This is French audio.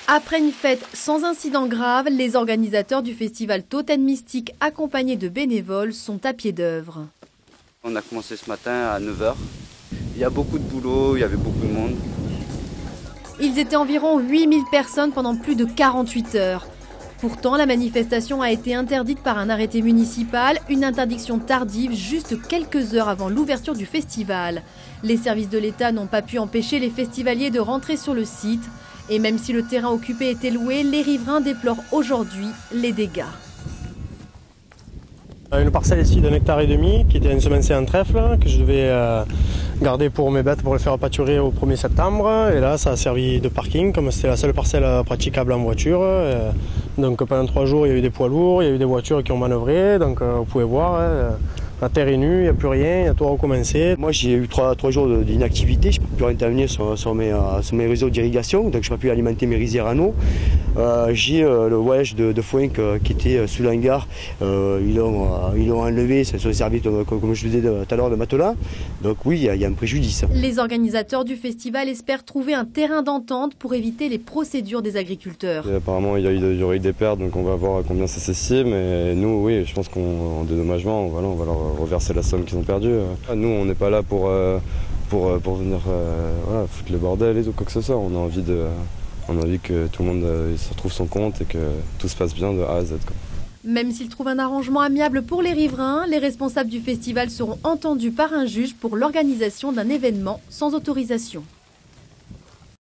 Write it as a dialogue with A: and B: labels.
A: Après une fête sans incident grave, les organisateurs du festival Totem Mystique, accompagnés de bénévoles, sont à pied d'œuvre.
B: On a commencé ce matin à 9 h. Il y a beaucoup de boulot, il y avait beaucoup de monde.
A: Ils étaient environ 8000 personnes pendant plus de 48 heures. Pourtant, la manifestation a été interdite par un arrêté municipal, une interdiction tardive juste quelques heures avant l'ouverture du festival. Les services de l'État n'ont pas pu empêcher les festivaliers de rentrer sur le site. Et même si le terrain occupé était loué, les riverains déplorent aujourd'hui les dégâts.
C: Une parcelle ici d'1,5 hectare qui était ensemencée en trèfle, que je devais garder pour mes bêtes pour les faire pâturer au 1er septembre. Et là, ça a servi de parking, comme c'était la seule parcelle praticable en voiture. Donc pendant 3 jours, il y a eu des poids lourds, il y a eu des voitures qui ont manœuvré. Donc vous pouvez voir, la terre est nue, il n'y a plus rien, il y a tout à recommencer.
D: Moi, j'ai eu 3 jours d'inactivité, je ne peux plus intervenir sur mes réseaux d'irrigation, donc je n'ai pas pu alimenter mes rizières en eau. J'ai le voyage de foin qui était sous l'hangar, ils l'ont enlevé, ça se servi, comme je vous disais tout à l'heure, de matelas. Donc oui, il y a un préjudice.
A: Les organisateurs du festival espèrent trouver un terrain d'entente pour éviter les procédures des agriculteurs.
E: Et apparemment, il y aurait eu des pertes, donc on va voir combien ça s'estime. Et nous, oui, je pense qu'en dédommagement, voilà, on va leur reverser la somme qu'ils ont perdue. Nous, on n'est pas là pour venir voilà, foutre le bordel et tout, quoi que ce soit. On a envie que tout le monde se retrouve son compte et que tout se passe bien de A à Z, quoi.
A: Même s'ils trouvent un arrangement amiable pour les riverains, les responsables du festival seront entendus par un juge pour l'organisation d'un événement sans autorisation.